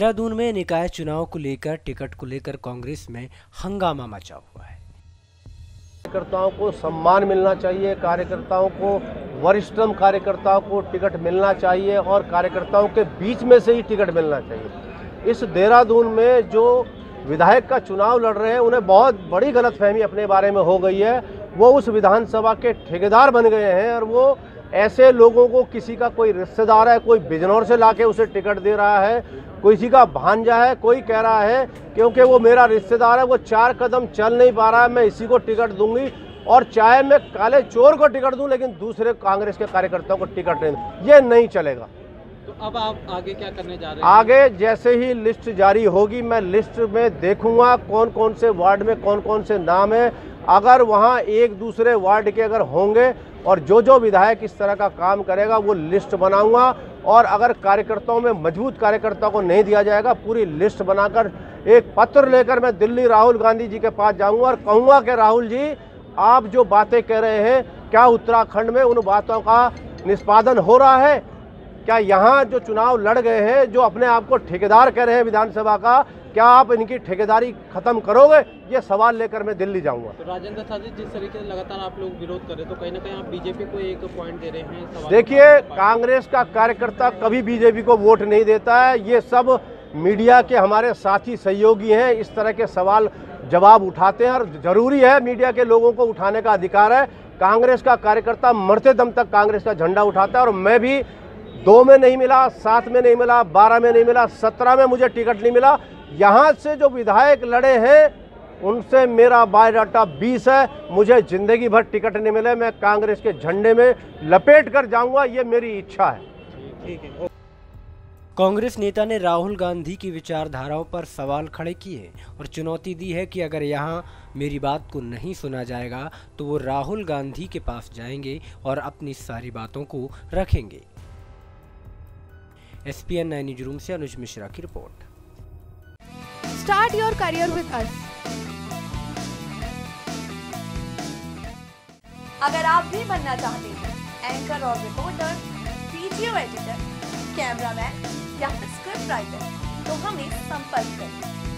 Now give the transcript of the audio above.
देहरादून में निकाय चुनाव को लेकर टिकट को लेकर कांग्रेस में हंगामा मचा हुआ है। कार्यकर्ताओं को सम्मान मिलना चाहिए, कार्यकर्ताओं को वरिष्ठतम कार्यकर्ताओं को टिकट मिलना चाहिए और कार्यकर्ताओं के बीच में से ही टिकट मिलना चाहिए। इस देहरादून में जो विधायक का चुनाव लड़ रहे हैं उन्हें बहुत बड़ी गलतफहमी अपने बारे में हो गई है। वो उस विधानसभा के ठेकेदार बन गए हैं और वो ऐसे लोगों को, किसी का कोई रिश्तेदार है, कोई बिजनौर से लाके उसे टिकट दे रहा है, किसी का भांजा है, कोई कह रहा है क्योंकि वो मेरा रिश्तेदार है, वो 4 कदम चल नहीं पा रहा है, मैं इसी को टिकट दूंगी। और चाहे मैं काले चोर को टिकट दूं लेकिन दूसरे कांग्रेस के कार्यकर्ताओं को टिकट नहीं दूं, ये नहीं चलेगा। तो अब आप आगे क्या करने जा रहे हैं? आगे जैसे ही लिस्ट जारी होगी मैं लिस्ट में देखूंगा कौन कौन से वार्ड में कौन कौन से नाम है। अगर वहां एक दूसरे वार्ड के अगर होंगे और जो विधायक इस तरह का काम करेगा वो लिस्ट बनाऊंगा। और अगर कार्यकर्ताओं में मजबूत कार्यकर्ताओं को नहीं दिया जाएगा, पूरी लिस्ट बनाकर एक पत्र लेकर मैं दिल्ली राहुल गांधी जी के पास जाऊंगा और कहूंगा कि राहुल जी, आप जो बातें कह रहे हैं क्या उत्तराखंड में उन बातों का निष्पादन हो रहा है? क्या यहाँ जो चुनाव लड़ गए हैं, जो अपने आप को ठेकेदार कह रहे हैं विधानसभा का, क्या आप इनकी ठेकेदारी खत्म करोगे? ये सवाल लेकर मैं दिल्ली जाऊंगा। तो राजेंद्र साहब, जिस तरीके से लगातार आप लोग विरोध कर रहे हैं तो कहीं ना कहीं आप बीजेपी को एक पॉइंट दे रहे हैं। देखिए, कांग्रेस का कार्यकर्ता कभी बीजेपी को वोट नहीं देता है। ये सब मीडिया के हमारे साथी सहयोगी हैं, इस तरह के सवाल जवाब उठाते हैं और जरूरी है, मीडिया के लोगों को उठाने का अधिकार है। कांग्रेस का कार्यकर्ता मरते दम तक कांग्रेस का झंडा उठाता है और मैं भी 2 में नहीं मिला, 7 में नहीं मिला, 12 में नहीं मिला, 17 में मुझे टिकट नहीं मिला। यहाँ से जो विधायक लड़े हैं उनसे मेरा बायोडाटा 20 है। मुझे जिंदगी भर टिकट नहीं मिले, मैं कांग्रेस के झंडे में लपेट कर जाऊंगा, ये मेरी इच्छा है। ठीक है। कांग्रेस नेता ने राहुल गांधी की विचारधाराओं पर सवाल खड़े किए और चुनौती दी है कि अगर यहां मेरी बात को नहीं सुना जाएगा तो वो राहुल गांधी के पास जाएंगे और अपनी सारी बातों को रखेंगे। SPN 9 न्यूज रूम से अनुज मिश्रा की रिपोर्ट। Start your career with us. अगर आप भी बनना चाहते हैं एंकर और रिपोर्टर, वीडियो एडिटर, कैमरामैन या फिर स्क्रिप्ट राइटर, तो हमें संपर्क करें।